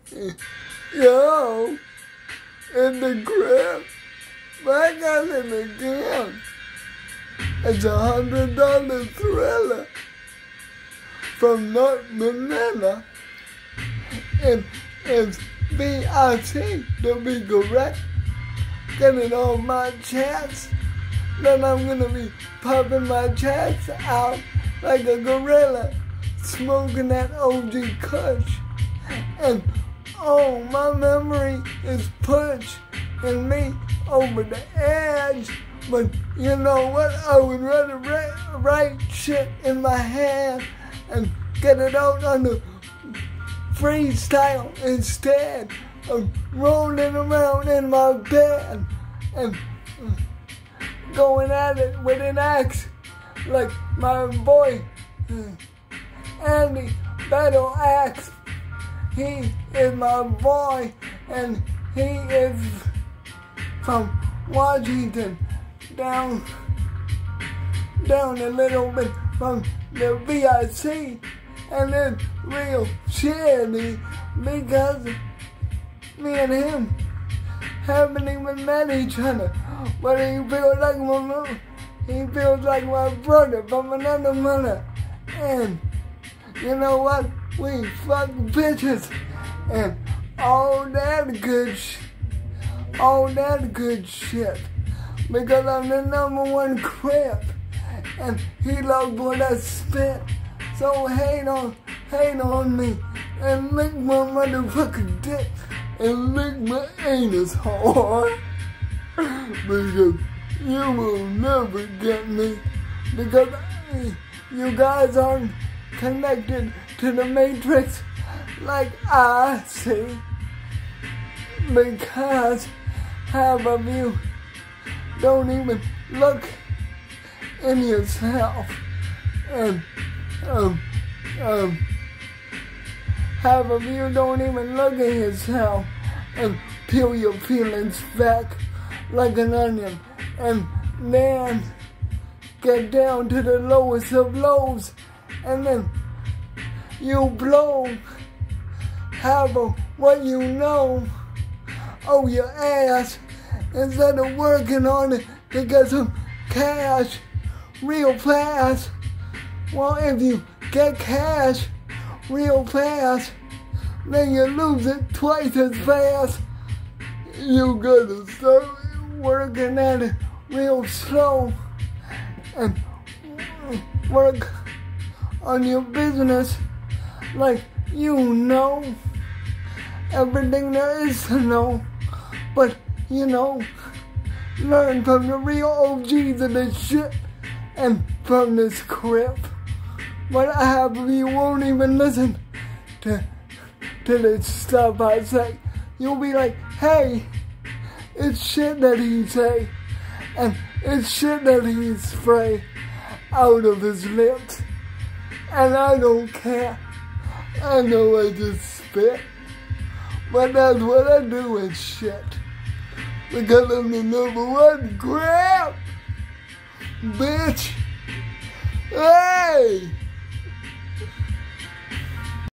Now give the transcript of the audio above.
Yo, in the crib, back out in again. It's $100 Thriller from North Manila. And it's BIT to be correct. Get it on my chest. Then I'm gonna be popping my chest out like a gorilla, smoking that OG Kush. And oh, my memory is pushing me over the edge. But you know what? I would rather write shit in my hand and get it out on the freestyle instead of rolling around in my bed and going at it with an axe like my boy Andy Battle Axe. He is my boy and he is from Washington down a little bit from the VIC, and it's real shitty because me and him haven't even met each other, but he feels like my brother from another mother. And you know what? We fuck bitches and all that good shit. Because I'm the #1 crip, and he loves what I spit. So hate on me, and lick my motherfucking dick, and lick my anus hard. Because you will never get me. Because you guys aren't connected to the Matrix like I see. Because half of you don't even look in yourself, and half of you don't even look at yourself and peel your feelings back like an onion, and then get down to the lowest of lows, and then you blow half of what you know over your ass instead of working on it to get some cash real fast. Well, if you get cash real fast, then you lose it twice as fast. You gotta start working at it real slow and work on your business like you know everything there is to know. But you know, learn from the real OGs of this shit and from this crap. But half of you won't even listen to this stuff I say. You'll be like, hey, it's shit that he say, and it's shit that he spray out of his lips. And I don't care. I know I just spit, but that's what I do with shit. Because I'm the #1 crap, bitch. Hey!